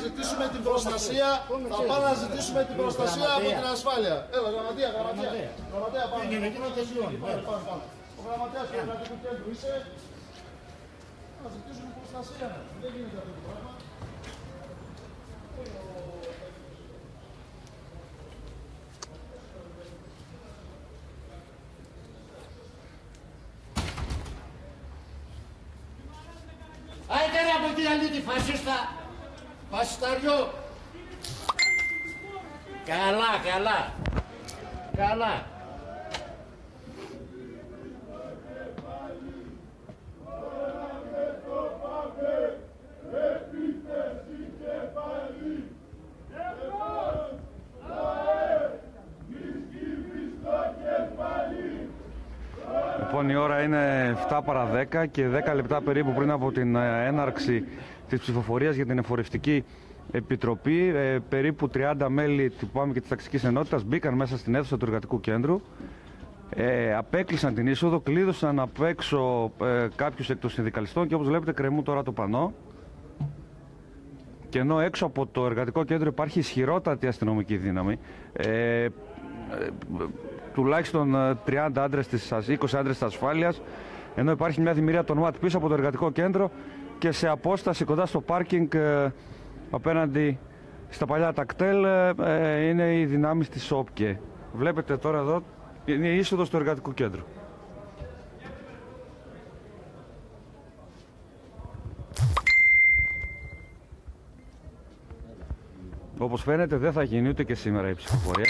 ζητήσουμε την προστασία, θα πάμε να ζητήσουμε την προστασία από την ασφάλεια. Έλα, γραμματεία. Γραμματεία, πάμε. Ο γραμματέας του Εργατικού Κέντρου είσαι. Να ζητήσουμε προστασία. Δεν γίνεται αυτό το πράγμα. Άιτε ρε από την αλήθεια, φασίστα, φασισταριό. Καλά. Λοιπόν, η ώρα είναι 7 παρά 10 και 10 λεπτά περίπου πριν από την έναρξη της ψηφοφορίας για την Εφορευτική Επιτροπή, περίπου 30 μέλη του ΠΑΜ και της Ταξικής Ενότητας μπήκαν μέσα στην αίθουσα του Εργατικού Κέντρου, απέκλεισαν την είσοδο, κλείδωσαν απ' έξω κάποιους εκ των συνδικαλιστών και όπως βλέπετε κρεμούν τώρα το πανό. Και ενώ έξω από το Εργατικό Κέντρο υπάρχει ισχυρότατη αστυνομική δύναμη, τουλάχιστον 30 άντρες 20 άντρες της ασφάλειας, ενώ υπάρχει μια δημιουργία των ΜΑΤ πίσω από το Εργατικό Κέντρο και σε απόσταση κοντά στο πάρκινγκ απέναντι στα παλιά τακτέλ είναι οι δυνάμεις της ΟΠΚΕ. Βλέπετε τώρα εδώ είναι η είσοδος του Εργατικού Κέντρου. Όπως φαίνεται δεν θα γίνει ούτε και σήμερα η ψηφοφορία.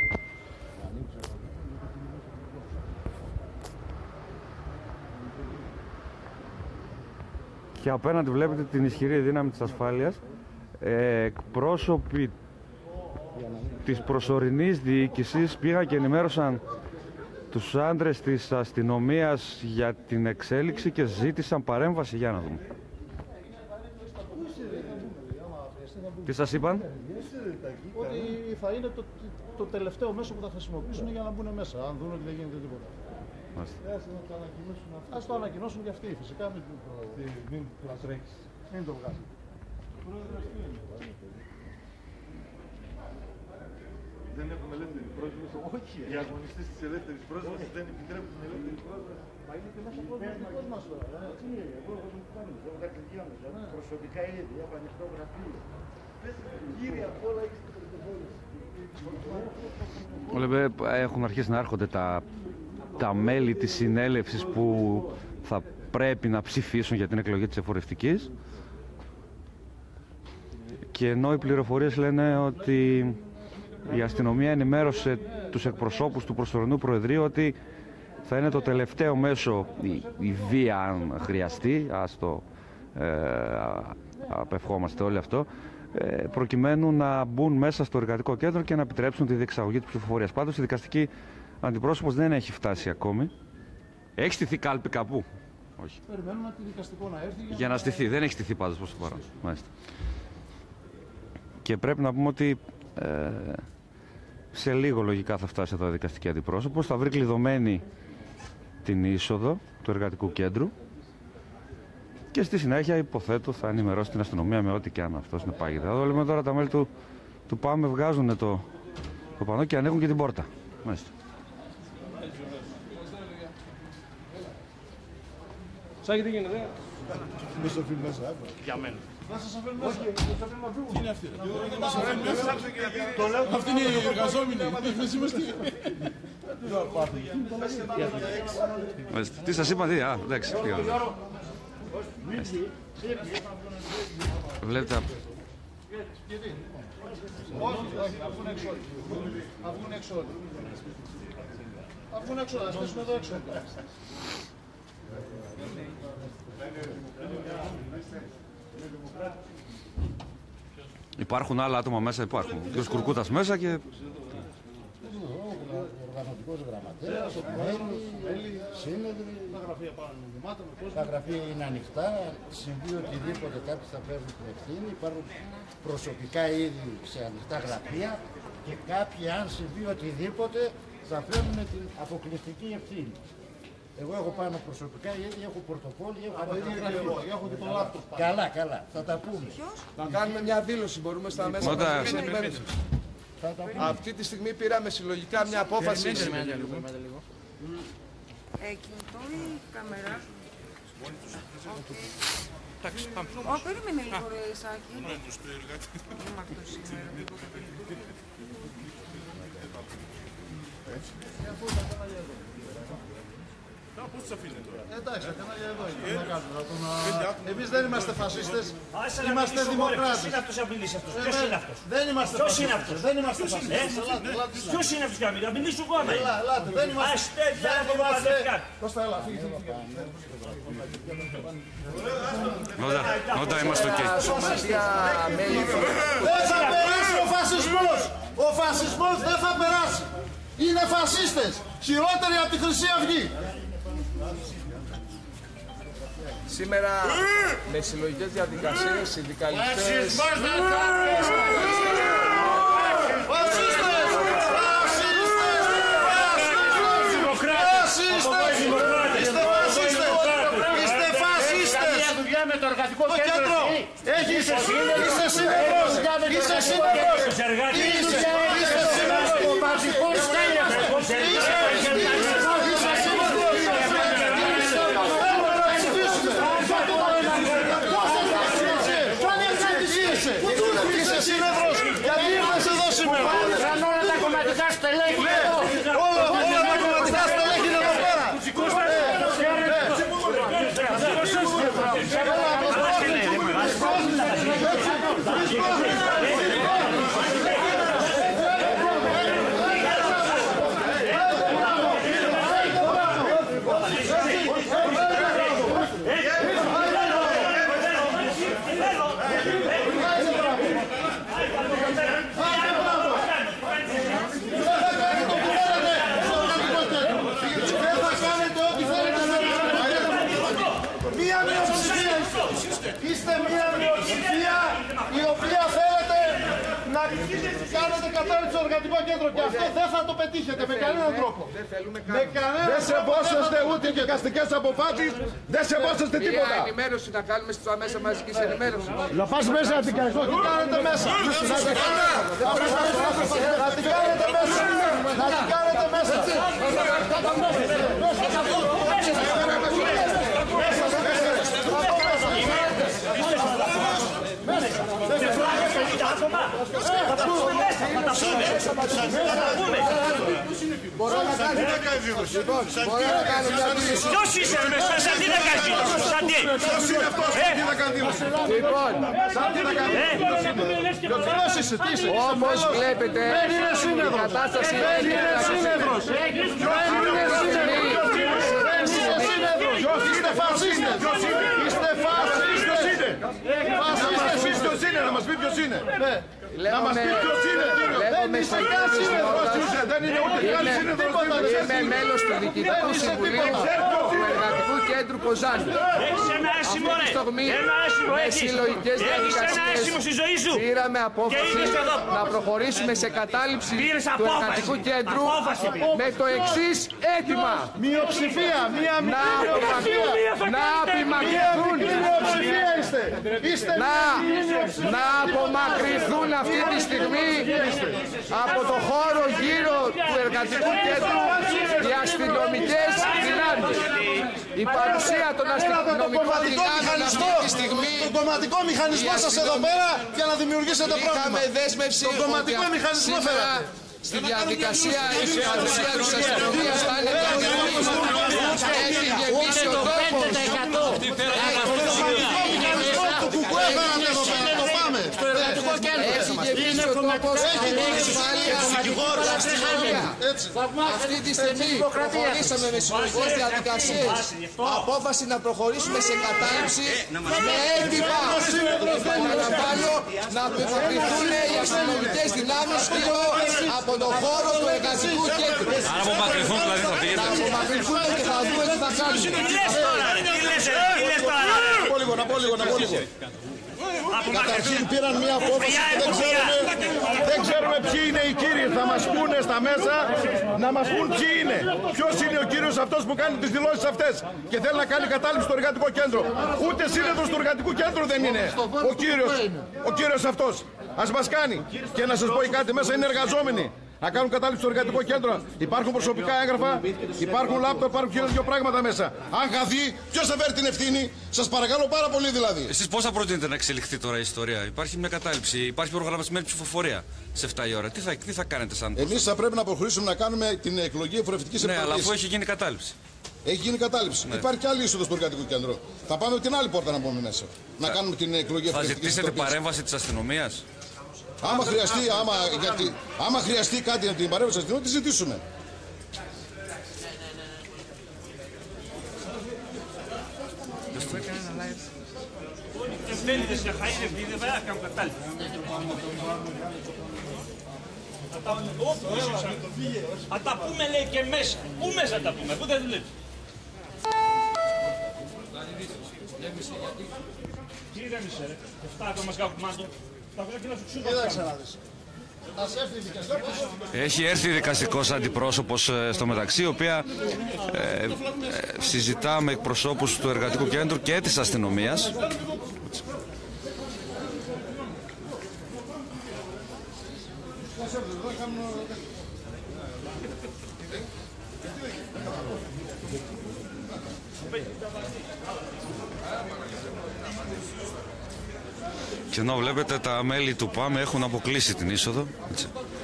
Και απέναντι βλέπετε την ισχυρή δύναμη της ασφάλειας, εκπρόσωποι της προσωρινής διοίκησης πήγαν και ενημέρωσαν τους άντρες της αστυνομίας για την εξέλιξη και ζήτησαν παρέμβαση. Για να δούμε. Τι σας είπαν? Ότι θα είναι το τελευταίο μέσο που θα χρησιμοποιήσουν για να μπουν μέσα, αν δουν ότι δεν γίνεται τίποτα. Ας το ανακοινώσουν και αυτοί, φυσικά μην το τρέξεις. Μην το βγάζει. Δεν έχουμε ελεύθερη πρόσβαση. Όχι. Οι αγωνιστές της ελεύθερης πρόσβασης δεν επιτρέπουν την ελεύθερη πρόσβαση. Μα είναι και μέσα από μας τώρα. Τι είναι, εγώ δεν μου κάνει, εγώ τα κλειδιά μας, προσωπικά ήδη, έχω ανοιχτό γραφείο. Κύριε, απ' όλα έχεις την πρωτοβόληση. Έχουν αρχίσει να έρχονται τα μέλη της συνέλευσης που θα πρέπει να ψηφίσουν για την εκλογή της εφορευτικής. Και ενώ οι πληροφορίες λένε ότι η αστυνομία ενημέρωσε τους εκπροσώπους του προσωρινού Προεδρείου ότι θα είναι το τελευταίο μέσο η βία αν χρειαστεί, ας το απευχόμαστε όλοι αυτό, προκειμένου να μπουν μέσα στο Εργατικό Κέντρο και να επιτρέψουν τη διεξαγωγή της ψηφοφορίας. Πάντως η δικαστική αντιπρόσωπος δεν έχει φτάσει ακόμη. Έχει στηθεί κάλπη κάπου? Όχι. Περιμένουμε τη δικαστικό να έρθει για να στηθεί. Δεν έχει στηθεί πάντως προς το παρόν. Μάλιστα. Και πρέπει να πούμε ότι σε λίγο λογικά θα φτάσει εδώ η δικαστική αντιπρόσωπος. Θα βρει κλειδωμένη την είσοδο του Εργατικού Κέντρου και στη συνέχεια υποθέτω θα ενημερώσει την αστυνομία με ό,τι και αν αυτό συνεπάγεται. Εδώ λέμε τώρα τα μέλη του ΠΑΜ βγάζουν το πανό και ανοίγουν και την πόρτα. Μάλιστα. Σάκη, τι γίνεται? Μη στο φίλο μέσα. Για μένα. Να σας αφήνω μέσα. Τι είναι αυτή? Αυτή είναι η εργαζόμενη. Εσύ είμαστε. Τι σας είπα, εντάξει. Βλέπετε. Όχι, θα βγουν έξω όλοι. Θα βγουν έξω όλοι. Θα βγουν έξω, θα στήσουμε εδώ έξω. Υπάρχουν άλλα άτομα μέσα, υπάρχουν. Και ο Σκουρκούτας μέσα και... Οργανωτικός γραμματέας, μέλη, σύνεδροι. Τα γραφεία είναι ανοιχτά. Συμβεί οτιδήποτε κάποιοι θα παίρνουν την ευθύνη. Υπάρχουν προσωπικά ήδη σε ανοιχτά γραφεία και κάποιοι, αν συμβεί οτιδήποτε, θα φέρουν την αποκλειστική ευθύνη. Εγώ έχω πάνω προσωπικά, γιατί έχω πορτοφόλι, έχω Έχω και το λάπτοπ. Καλά, καλά, θα τα πούμε. Να κάνουμε μια δήλωση, μπορούμε στα μέσα μαζικής ενημέρωσης. Αυτή τη στιγμή πήραμε συλλογικά μια απόφαση. Κινητό ή κάμερα. Περίμενε λίγο ρε Σάκη. Είμαι αυτό σήμερα. Εντάξει, εδώ είναι. Εμείς δεν είμαστε φασίστες, είμαστε δημοκράτες. Ποιος είναι αυτός να μιλήσει αυτός, ποιος είναι αυτός. Δεν είμαστε φασίστες, δεν είμαστε φασίστες. Ποιος είναι αυτός να μιλήσει σου κόμμα. Ελάτε, δεν είμαστε. Κώστα, έλα, φύγε. Νότα, είμαστε οκ. Δεν θα περάσει ο φασισμός. Ο φασισμός δεν θα περάσει. Είναι φασίστες. Χειρότεροι από τη Χρυσή Αυγή. Σήμερα με συλλογικές διαδικασίες, συνδικαλιστές... Με το εργατικό κέντρο. Είσαι σύνδεσμος. Είσαι σύνδεσμος. Είσαι σύνδεσμος. Ο Πατικός Στέλιος. Είσαι σύνδεσμος. Γιατί ήρθες εδώ σήμερα. σαν όλα τα κομματικά στελέχη εδώ. Όλα τα κομματικά στελέχη είναι εδώ πέρα. Είστε μια μειοψηφία η οποία θέλετε να κάνετε κατάρρευση στο εργατικό κέντρο και αυτό δεν θα το πετύχετε με κανέναν τρόπο. Δεν σεβόσαστε ούτε και δικαστικές αποφάσεις, δεν σεβόσαστε τίποτα. Μια ενημέρωση να κάνουμε στα μέσα μαζικής ενημέρωσης. Να πας μέσα να την κάνεις, τι κάνετε μέσα. Να την κάνετε μέσα. Να την κάνετε μέσα. Μπορώ να κάνω μια δήλωση. Ποιος είσαι μέσα, σαν τι να κάνει δήλωση, σαν τι. Ποιος είναι αυτός που να κάνει δήλωση. Λοιπόν, Ποιος είσαι, τι είσαι. όπως βλέπετε, η κατάσταση είναι σύνεδρος. Είστε φασίστες. Είστε φασίστες. Φασίστες ποιος είναι, να μας πει ποιος είναι. Να μας πει ποιος είναι. Δεν είστε καν σύνεδρος. Δεν είναι ούτε καν σύνεδρος. Είμαι μέλος του Διοικητικού Συμβουλίου του Εργατικού Κέντρου Κοζάνη. Έχεις ένα άσημο ρε. Ένα άσημο έχεις. Έχεις ένα άσημο στη ζωή σου. Πήραμε απόφαση να προχωρήσουμε σε κατάληψη του Εργατικού Κέντρου με το εξής αίτημα. Μειοψηφία. Μια μειοψηφία. Να απομακρυνθούν. Να απομακρυνθούν αυτή τη στιγμή από το χώρο γύρω του Εργατικού Κέντρου οι αστυνομικές δυνάμεις. Η παρουσία των αστυνομικών δυνάμεων αυτή τη στιγμή... Τον κομματικό μηχανισμό σας εδώ πέρα για να δημιουργήσετε πρόβλημα. Είχαμε δέσμευση ότι σήμερα στη διαδικασία η παρουσία της αστυνομίας θα είναι καθημερινή. Έχει γεμίσει ο τόπος. Έχει γεμίσει ο τόπος και την ασφάλεια αυτή τη στιγμή προχωρήσαμε με συλλογικές διαδικασίες απόφαση να προχωρήσουμε σε κατάληψη με έτοιμα επαναλαμβάνω να απομακρυνθούν οι αστυνομικές δυνάμεις γύρω από τον χώρο του εργατικού κέντρου. Αν απομακρυνθούν δηλαδή θα φύγετε. Να απομακρυνθούν και θα δούμε τι θα κάνουμε. Τι λες τώρα ρε, τι λες τώρα. πω λίγο. Καταρχήν πήραν μια απόφαση και δεν ξέρουμε ποιοι είναι οι κύριοι. Θα μας πούνε στα μέσα να μας πούν ποιοι είναι. Ποιος είναι ο κύριος αυτός που κάνει τις δηλώσεις αυτές και θέλει να κάνει κατάληψη στο εργατικό κέντρο. Ούτε σύνδεσμος του εργατικού κέντρου δεν είναι ο κύριος αυτός. Ας μας κάνει. Και να σας πω κάτι, μέσα είναι εργαζόμενοι. Να κάνουν κατάληψη στο εργατικό κέντρο. Υπάρχουν προσωπικά έγγραφα, υπάρχουν λάπτοπ, υπάρχουν δύο πράγματα μέσα. Αν χαθεί, ποιος θα φέρει την ευθύνη? Σας παρακαλώ πάρα πολύ δηλαδή. Εσείς πώς θα προτείνετε να εξελιχθεί τώρα η ιστορία? Υπάρχει μια κατάληψη, υπάρχει προγραμματισμένη ψηφοφορία σε 7 η ώρα. Τι θα κάνετε σαν? Εμείς θα πρέπει να προχωρήσουμε να κάνουμε την εκλογή εφορευτικής επιτροπής. Ναι, αλλά αφού έχει γίνει κατάληψη. Έχει γίνει κατάληψη. Ναι. Υπάρχει και άλλη είσοδο στο εργατικό κέντρο. Θα πάμε από την άλλη πόρτα να μπούμε μέσα. Να κάνουμε την εκλογή εφορευτικής επιτροπής. Θα ζητήσετε παρέμβαση της αστυνομίας? Άμα χρειαστεί κάτι από την παρέμβαση της αστυνομίας, τη ζητήσουμε. Θα τα πούμε, λέει, και μέσα. Πού μέσα τα πούμε, πού δεν δουλεύει? Τι ηρέμησε ρε, 7 άτομα σκάβουν κουμάντο. Τα βρέξει να σου ξύδω. Κοίταξε να δεις. Έχει έρθει δικαστικός αντιπρόσωπος στο μεταξύ, η οποία συζητά με εκπροσώπους του εργατικού κέντρου και της αστυνομίας. Και ενώ βλέπετε τα μέλη του ΠΑΜ έχουν αποκλείσει την είσοδο. Έτσι.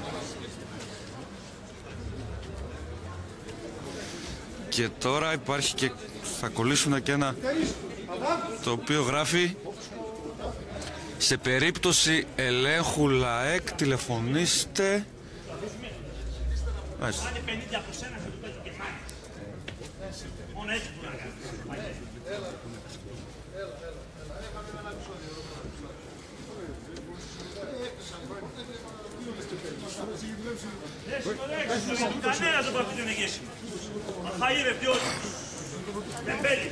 Και τώρα υπάρχει και θα κολλήσουν και ένα το οποίο γράφει: σε περίπτωση ελέγχου ΛΑΕΚ τηλεφωνήστε. Μάλιστα. Κανένα δεν μπορεί να την εγγύσει. Αχαήρευτε όλοι. Τεμπέλη.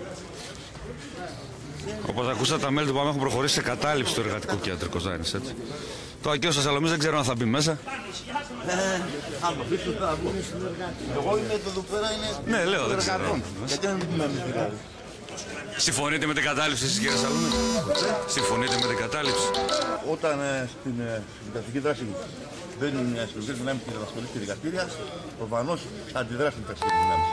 Όπως ακούσατε, τα μέλη του ΠΑΜ έχουν προχωρήσει σε κατάληψη του εργατικού κέντρου Κοζάνης, έτσι. Τώρα και ο Σασαλομής δεν ξέρω αν θα μπει μέσα. Άμα πείτε θα μπουν συνεργάτες. Εγώ είμαι εδώ πέρα, είναι... Ναι, λέω, δεν ξέρω. Γιατί δεν πούμε εμείς δηλαδή. Συμφωνείτε με την κατάληψη εσείς, κύριε Σαλούνη? Συμφωνείτε με την κατάληψη? Όταν στην δικαστική δράση μπαίνουν οι αστυνομικές δυνάμεις και ασχολείς και δικαστήρια, προφανώς θα αντιδράσουν οι αστυνομικές δυνάμεις.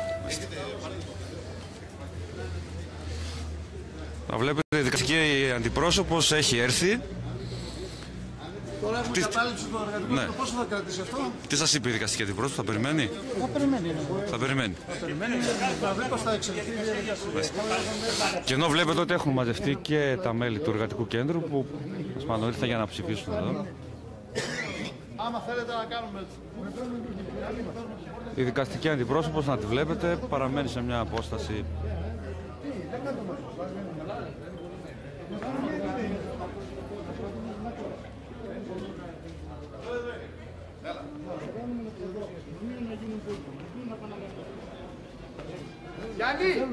Να βλέπετε, η δικαστική αντιπρόσωπος έχει έρθει. Τώρα έχουμε κατάληψη του εργατικού. Ναι. Πόσο θα κρατήσει αυτό? Τι σας είπε η δικαστική αντιπρόσωπος, θα περιμένει? Θα περιμένει. Θα περιμένει. Θα δει πως θα εξελιχθεί η διαδικασία. Και ενώ βλέπετε ότι έχουν μαζευτεί και τα μέλη του εργατικού κέντρου που σπάνω ήρθαν για να ψηφίσουν εδώ. Άμα θέλετε να κάνουμε έτσι. Η δικαστική αντιπρόσωπος, να τη βλέπετε, παραμένει σε μια απόσταση. Γιάννη!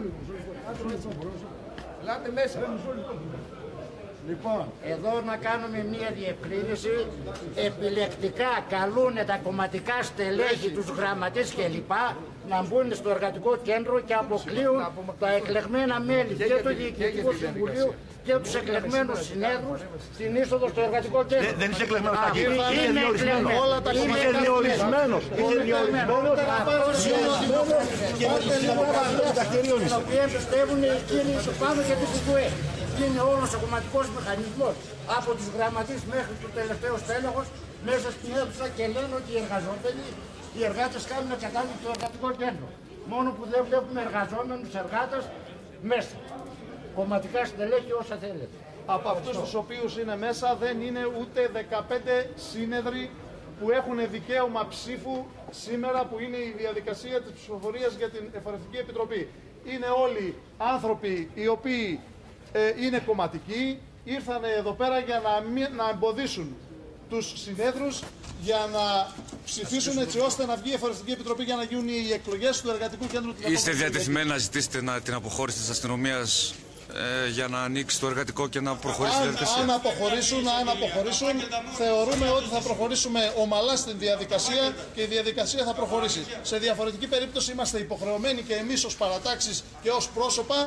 Ελάτε μέσα. Λοιπόν, εδώ να κάνουμε μία διευκρίνηση. Επιλεκτικά καλούν τα κομματικά στελέχη, τους γραμματείς κλπ. Να μπουν στο εργατικό κέντρο και αποκλείουν τα εκλεγμένα μέλη και του Διοικητικού Συμβουλίου και τους εκλεγμένους συνέδρους στην είσοδο στο εργατικό κέντρο. Δεν είσαι εκλεγμένος τα κύριε. Είναι διορισμένος. Όλα τα κόμματα είναι διορισμένος. Είναι διορισμένος. Και με τις αποφάσεις οι οποίοι πιστεύουν οι κύριοι του πάνω και του ΚΚΕ. Είναι όλος ο κομματικός μηχανισμός από τους γραμματείς μέχρι το τελευταίο στέλεχος μέσα στην αίθουσα και λένε ότι οι εργαζόμενοι, οι εργάτες κάνουν κατάληψη στο εργατικό κέντρο. Μόνο που δεν βλέπουμε εργαζόμενους εργάτες μέσα. Κομματικά στελέχη όσα θέλετε. Από αυτούς τους οποίους είναι μέσα δεν είναι ούτε 15 σύνεδροι που έχουν δικαίωμα ψήφου σήμερα που είναι η διαδικασία της ψηφοφορίας για την Εφορευτική Επιτροπή. Είναι όλοι άνθρωποι οι οποίοι είναι κομματικοί, ήρθαν εδώ πέρα για να εμποδίσουν τους συνέδρους για να ψηφίσουν έτσι ώστε να βγει η Εφορευτική Επιτροπή για να γίνουν οι εκλογές του εργατικού κέντρου. Είστε διατεθειμένοι να ζητήσετε την αποχώρηση της αστυνομίας για να ανοίξει το εργατικό και να προχωρήσει τη διαδικασία. Αν αποχωρήσουν, θεωρούμε ότι θα προχωρήσουμε ομαλά στην διαδικασία και η διαδικασία θα προχωρήσει. Σε διαφορετική περίπτωση είμαστε υποχρεωμένοι και εμείς ως παρατάξεις και ως πρόσωπα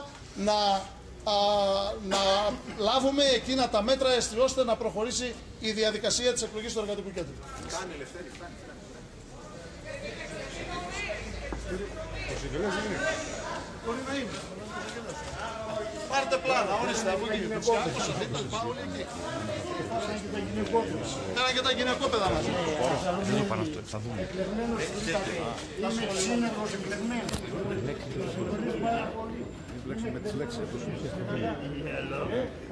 να λάβουμε εκείνα τα μέτρα ώστε να προχωρήσει η διαδικασία της εκλογής του εργατικού κέντρου. Μπορεί να είναι. Πάρτε πλάνα, ορίστε, από εκεί. Όσο θέλετε, πάω όλοι εκεί. Κάνα και τα γυναικόπαιδα μαζί. Δεν είπαν αυτό, θα δούμε. Είμαι σύνεργος εκλεγμένος. Με τις λέξεις.